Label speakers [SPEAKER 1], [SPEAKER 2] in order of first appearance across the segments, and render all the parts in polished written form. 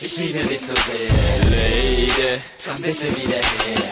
[SPEAKER 1] ich liebe dich so sehr. Lady, komm bitte wieder her.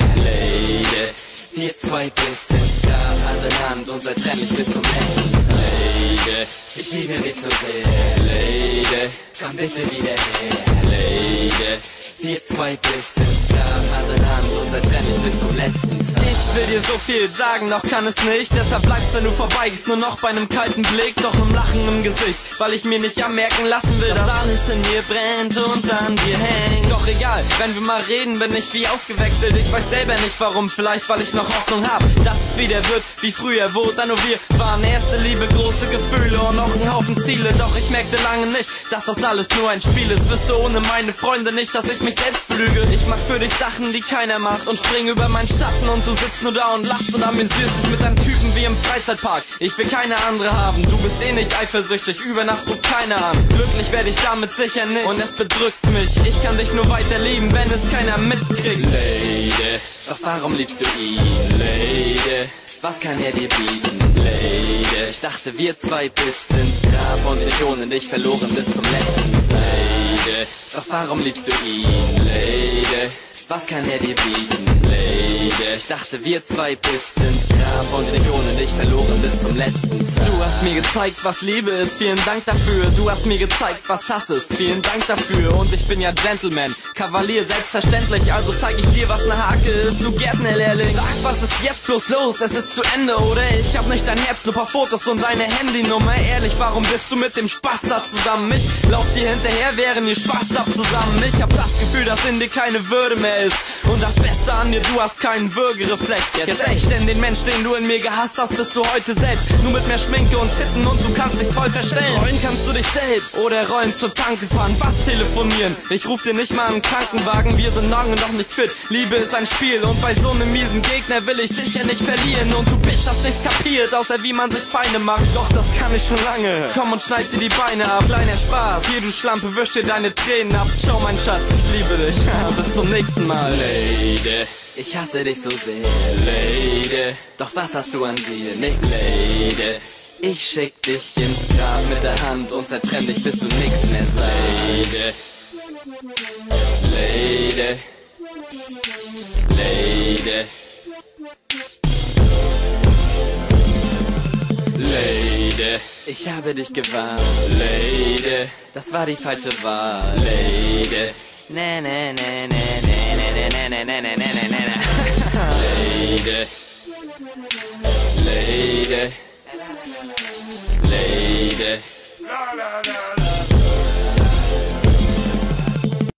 [SPEAKER 1] Lady, wir zwei bis ins Grab, Hand in Hand, unzertrennlich bis zum letzten Tag. Lady, ich liebe dich so sehr. Lady, komm bitte wieder her. Lady, wir zwei bis ins Grab, Hand in Hand, unzertrennlich bis zum letzten Tag.
[SPEAKER 2] Ich will dir so viel sagen, doch kann es nicht. Deshalb bleibt's, wenn du vorbeigehst, nur noch bei einem kalten Blick, doch einem Lachen im Gesicht, weil ich mir nicht anmerken lassen will, dass alles in mir brennt und an dir hängt. Doch egal, wenn wir mal reden, bin ich wie ausgewechselt. Ich weiß selber nicht warum, vielleicht weil ich noch Hoffnung hab, dass es wieder wird wie früher, wo dann nur wir waren. Erste Liebe, große Gefühle und noch ein Haufen Ziele. Doch ich merkte lange nicht, dass das alles nur ein Spiel ist. Wüsste ohne meine Freunde nicht, dass ich mich selbst belüge. Ich mach für dich Sachen, die keiner macht und spring über meinen Schatten und du sitzt nur da und lachst und amüsierst dich mit einem Typen wie im Freizeitpark. Ich will keine andere haben, du bist eh nicht eifersüchtig, über Nacht ruft keiner an. Glücklich werde ich damit sicher nicht und es bedrückt mich. Ich kann dich nur weiter lieben, wenn es keiner mitkriegt.
[SPEAKER 1] Lady, doch warum liebst du ihn? Lady, was kann er dir bieten? Lady, ich dachte wir zwei bis ins Grab und ich ohne dich verloren bis zum letzten Tag. Lady, doch warum liebst du ihn? Lady, was kann er dir bieten? Lady, ich dachte wir zwei bis ins Grab und ich ohne dich verloren bis zum letzten Tag.
[SPEAKER 2] Du hast mir gezeigt, was Liebe ist, vielen Dank dafür. Du hast mir gezeigt, was Hass ist, vielen Dank dafür. Und ich bin ja Gentleman, Kavalier, selbstverständlich. Also zeig ich dir, was ne Hake ist, du Gärtnerlehrling. Sag, was ist jetzt bloß los, es ist zu Ende, oder? Ich hab nicht dein Herz, nur paar Fotos und deine Handynummer. Ehrlich, warum bist du mit dem Spaß da zusammen? Ich lauf dir hinterher, während ihr Spaß habt zusammen. Ich hab das Gefühl, dass in dir keine Würde mehr ist. Und das Beste an dir, du hast keinen Würgereflex. Jetzt echt, denn den Mensch, den du in mir gehasst hast, bist du heute selbst. Nur mit mehr Schminke und Titten und du kannst dich toll verstellen. Rollen kannst du dich selbst oder rollen zur Tanke fahren. Was telefonieren? Ich ruf dir nicht mal einen Krankenwagen. Wir sind lange noch nicht fit. Liebe ist ein Spiel und bei so einem miesen Gegner will ich sicher nicht verlieren. Und du Bitch hast nichts kapiert, außer wie man sich Feinde macht. Doch das kann ich schon lange. Komm und schneid dir die Beine ab. Kleiner Spaß. Hier du Schlampe, wisch dir deine Tränen ab. Ciao mein Schatz, ich liebe dich. Bis zum nächsten Mal.
[SPEAKER 1] Lady, ich hasse dich so sehr. Lady, doch was hast du an dir? Nix. Lady, ich schick dich ins Grab mit der Hand und zertrenn dich, bis du nix mehr sagst. Lady, Lady, Lady, ich habe dich gewarnt. Lady, das war die falsche Wahl. Lady, ne ne ne ne ne ne ne ne ne ne ne. Lady, Lady, Lady, la la la.